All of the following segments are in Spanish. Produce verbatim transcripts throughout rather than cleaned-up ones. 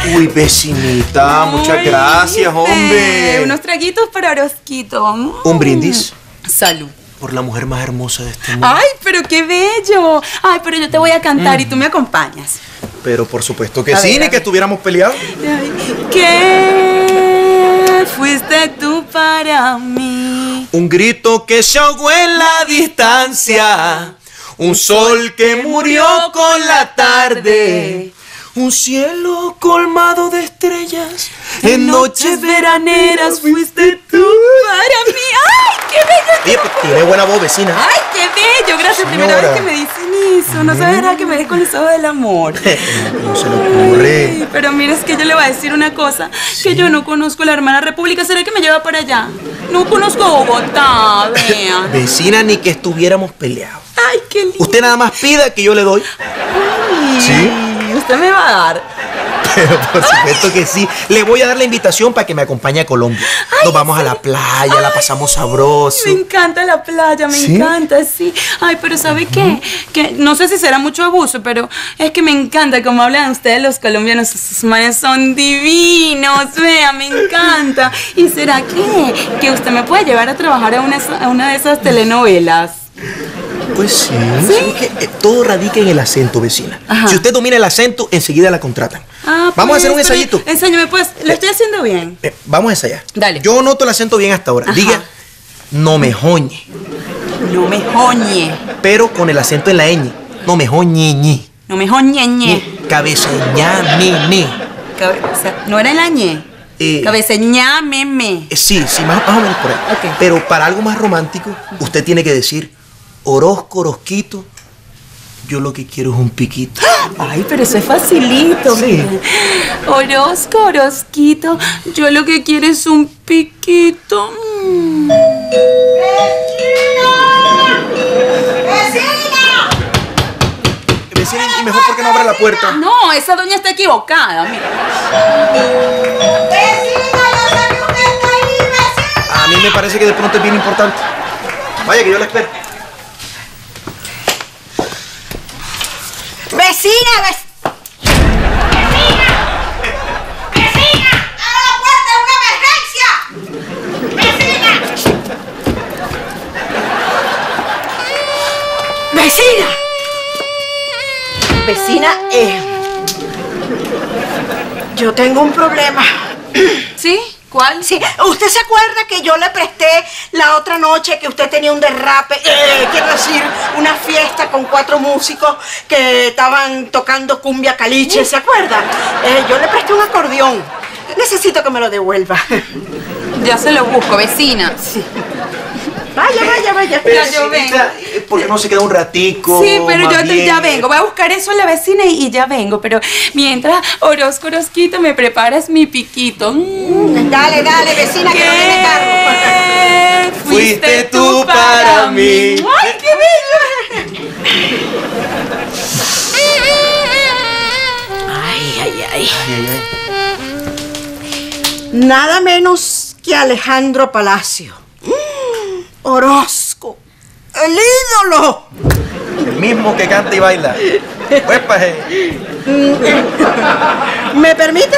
Uy, vecinita, Uy, muchas gracias, hombre. Unos traguitos para Orozquito. Mm. Un brindis. Salud. Por la mujer más hermosa de este mundo. Ay, pero qué bello. Ay, pero yo te voy a cantar mm. y tú me acompañas. Pero por supuesto que a sí, ver, ni que estuviéramos peleados. Ay, ¿qué fuiste tú para mí? Un grito que se ahogó en la distancia. Un sol que murió con la tarde. Un cielo colmado de estrellas. En noches veraneras fuiste tú para mí. ¡Ay, qué bello! Oye, pues tiene buena voz, vecina. ¡Ay, qué bello! Gracias, Señora. Primera vez que me dicen eso. No sabes nada que me des con eso del amor. No se le ocurre. Ay, pero mira, es que yo le voy a decir una cosa. ¿Sí? Que yo no conozco la hermana República. ¿Será que me lleva para allá? No conozco Bogotá, vean. Vecina, ni que estuviéramos peleados. ¡Ay, qué lindo! Usted nada más pida que yo le doy. Ay, ¿sí? Usted me va a dar. Pero por supuesto Ay. que sí. Le voy a dar la invitación para que me acompañe a Colombia. Ay, Nos vamos sí. a la playa, Ay, la pasamos sabroso. Me encanta la playa, me ¿Sí? encanta, sí. Ay, pero ¿sabe qué? Uh-huh. Que no sé si será mucho abuso, pero es que me encanta como hablan ustedes los colombianos. Sus manes son divinos, vea, me encanta. ¿Y será que, que usted me puede llevar a trabajar a una, a una de esas telenovelas? Pues sí, ¿Sí? sí que, eh, todo radica en el acento, vecina. Ajá. Si usted domina el acento, enseguida la contratan. Ah, vamos pues, a hacer un ensayito. Enséñame, pues, lo eh, estoy haciendo bien. Eh, vamos a ensayar. Dale. Yo noto el acento bien hasta ahora. Ajá. Diga, no me joñe. No me joñe. Pero con el acento en la ñ. No me joñe, ñi. No me joñe, ñe. Cabeceña, me, me. Cabe, o sea, no era en la ñe. Eh, Cabeceña, me, me. Eh, sí, sí, más, más o menos por ahí. Okay. Pero para algo más romántico, usted tiene que decir, Orozco, Orozquito, yo lo que quiero es un piquito. Ay, pero eso es facilito. Sí. Orozco, Orozquito, yo lo que quiero es un piquito. Mm. ¡Vecina! ¡Vecina! Vecina, y mejor porque no abre la puerta. No, esa doña está equivocada, mira. ¡Vecina, yo sé que usted está ahí, vecina! A mí me parece que de pronto es bien importante. Vaya, que yo la espero. ¡Vecina! ¡Vecina! ¡Vecina! ¡Abre la puerta! ¡Es una emergencia! ¡Vecina! ¡Vecina! Vecina, eh... yo tengo un problema. ¿Sí? ¿Cuál? Sí, ¿usted se acuerda que yo le presté la otra noche que usted tenía un derrape? Eh, quiero decir, una fiesta con cuatro músicos que estaban tocando cumbia caliche, ¿se acuerda? Eh, yo le presté un acordeón. Necesito que me lo devuelva. Ya se lo busco, vecina. Sí. Vaya, vaya, vaya. Pero ya yo vengo. ¿Por qué no se queda un ratico? Sí, pero yo bien? ya vengo. Voy a buscar eso a la vecina y, y ya vengo. Pero mientras, Orozco, Orozquito, me preparas mi piquito. Mm. Dale, dale, vecina, que no viene carro. Fuiste tú para mí. ¡Ay, qué bello! Ay, ay, ay. Ay, ay, ay. Nada menos que Alejandro Palacio. Mm, Orozco, el ídolo. El mismo que canta y baila. Pues, paje. ¿Me permite?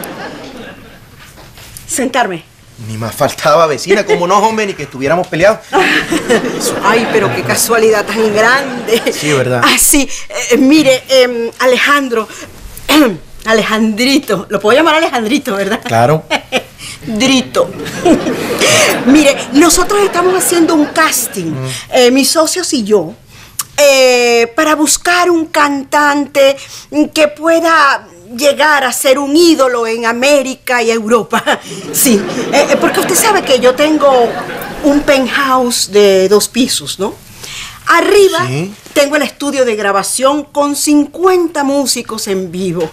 Sentarme. Ni más faltaba, vecina, como no, hombre, ni que estuviéramos peleados. Ay, pero qué casualidad tan grande. Sí, ¿verdad? Ah, sí. Eh, mire, eh, Alejandro, Alejandrito, lo puedo llamar Alejandrito, ¿verdad? Claro. Drito. Mire, nosotros estamos haciendo un casting, mm. eh, mis socios y yo, eh, para buscar un cantante que pueda llegar a ser un ídolo en América y Europa. Sí, eh, porque usted sabe que yo tengo un penthouse de dos pisos, ¿no? Arriba ¿Sí? tengo el estudio de grabación con cincuenta músicos en vivo.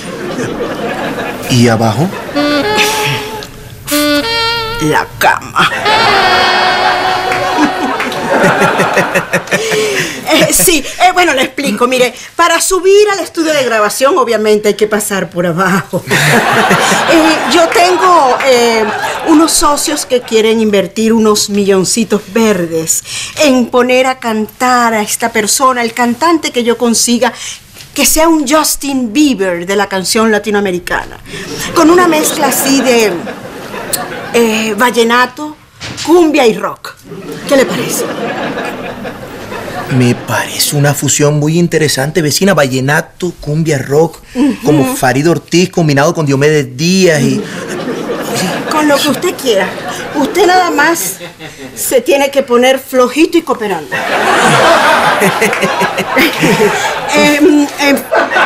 ¿Y abajo? La cama. eh, sí, eh, bueno, le explico. Mire, para subir al estudio de grabación, obviamente hay que pasar por abajo. eh, yo tengo eh, unos socios que quieren invertir unos milloncitos verdes en poner a cantar a esta persona, el cantante que yo consiga, que sea un Justin Bieber de la canción latinoamericana, con una mezcla así de eh, vallenato, cumbia y rock. ¿Qué le parece? Me parece una fusión muy interesante, vecina. Vallenato, cumbia, rock, uh-huh. como Farid Ortiz combinado con Diomedes Díaz y... Con lo que usted quiera. Usted nada más se tiene que poner flojito y cooperando. eh, eh,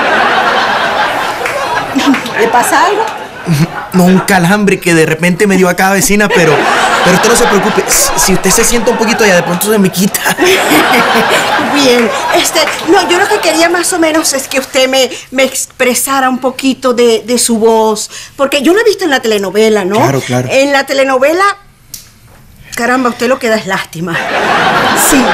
¿Le pasa algo? No, un calambre que de repente me dio acá, vecina, pero, pero usted no se preocupe. Si usted se sienta un poquito allá, de pronto se me quita. Bien, este, no, yo lo que quería más o menos es que usted me, me expresara un poquito de, de su voz, porque yo lo he visto en la telenovela, ¿no? Claro, claro. En la telenovela, caramba, usted lo que da es lástima. Sí.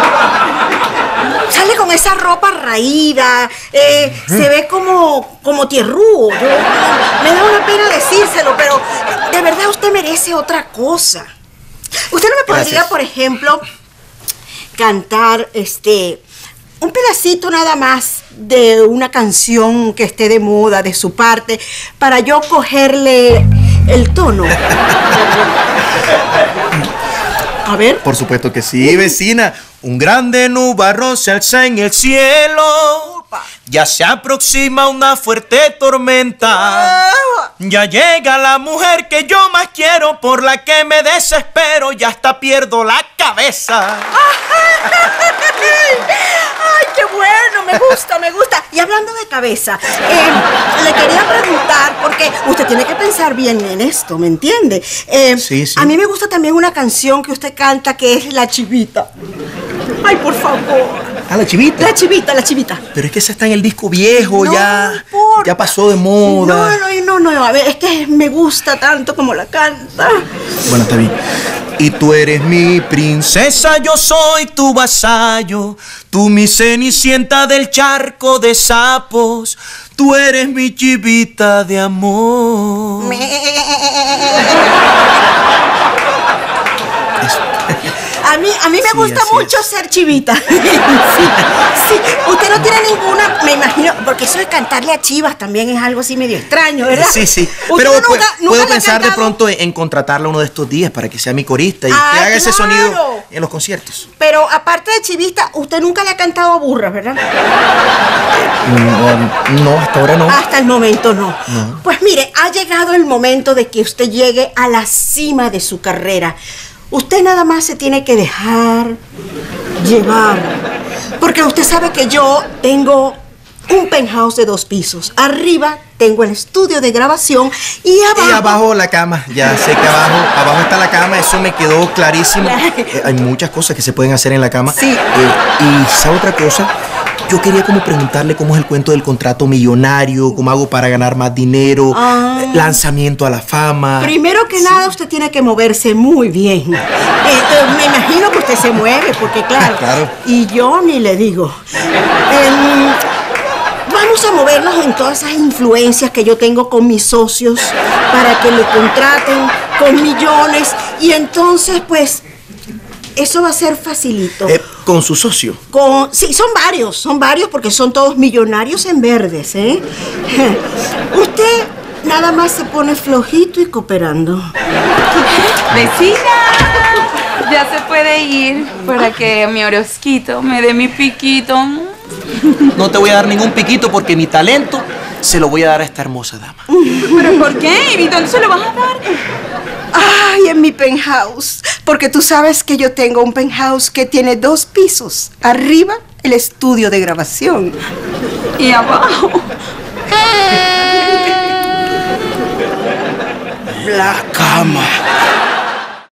Sale con esa ropa raída, eh, uh-huh. se ve como, como tierrúo. Yo, me da una pena decírselo, pero de verdad usted merece otra cosa. Usted no me podría, Gracias. por ejemplo, cantar este un pedacito nada más de una canción que esté de moda de su parte para yo cogerle el tono. A ver. Por supuesto que sí, vecina. Un grande nubarrón se alza en el cielo. Ya se aproxima una fuerte tormenta. Ya llega la mujer que yo más quiero, por la que me desespero, ya hasta pierdo la cabeza. ¡Ay, qué bueno! Me gusta, me gusta. Y hablando de cabeza, eh, le quería preguntar, porque usted tiene que pensar bien en esto, ¿me entiende? Eh, sí, sí. A mí me gusta también una canción que usted canta que es La Chivita. Ay, por favor. ¿Ah, La Chivita? La Chivita, La Chivita. Pero es que esa está en el disco viejo, no ya, importa. ya pasó de moda. No, no, no, no, a ver, es que me gusta tanto como la canta. Bueno, está bien. Y tú eres mi princesa, yo soy tu vasallo. Tú mi cenicienta del charco de sapos. Tú eres mi chivita de amor. A mí, a mí me sí, gusta mucho es. ser chivita. sí, sí. Usted no tiene ninguna, me imagino, porque eso de cantarle a chivas también es algo así medio extraño, ¿verdad? Sí, sí. Pero nunca, puedo, nunca puedo pensar de pronto en, en contratarla uno de estos días para que sea mi corista y ah, que haga claro. ese sonido en los conciertos. Pero aparte de chivista, usted nunca le ha cantado a burras, ¿verdad? No, no, hasta ahora no. Hasta el momento no. no. Pues mire, ha llegado el momento de que usted llegue a la cima de su carrera. Usted nada más se tiene que dejar llevar. Porque usted sabe que yo tengo un penthouse de dos pisos. Arriba tengo el estudio de grabación y abajo... Y abajo la cama. Ya sé que abajo, abajo está la cama. Eso me quedó clarísimo. Eh, hay muchas cosas que se pueden hacer en la cama. Sí. Eh, y ¿sabe otra cosa? Yo quería como preguntarle cómo es el cuento del contrato millonario, cómo hago para ganar más dinero, ah. lanzamiento a la fama. Primero que sí. nada, usted tiene que moverse muy bien. Eh, eh, me imagino que usted se mueve, porque claro, claro. Y yo ni le digo. Eh, vamos a movernos en todas esas influencias que yo tengo con mis socios para que le contraten con millones. Y entonces, pues... eso va a ser facilito. Eh, ¿Con su socio? Con, sí, son varios, son varios porque son todos millonarios en verdes, ¿eh? Usted nada más se pone flojito y cooperando. ¡Vecina! Ya se puede ir para que mi Orozquito me dé mi piquito. No te voy a dar ningún piquito porque mi talento se lo voy a dar a esta hermosa dama. ¿Pero por qué? ¿Y dónde se lo vas a dar? Ay, en mi penthouse. Porque tú sabes que yo tengo un penthouse que tiene dos pisos. Arriba, el estudio de grabación. Y abajo... la cama.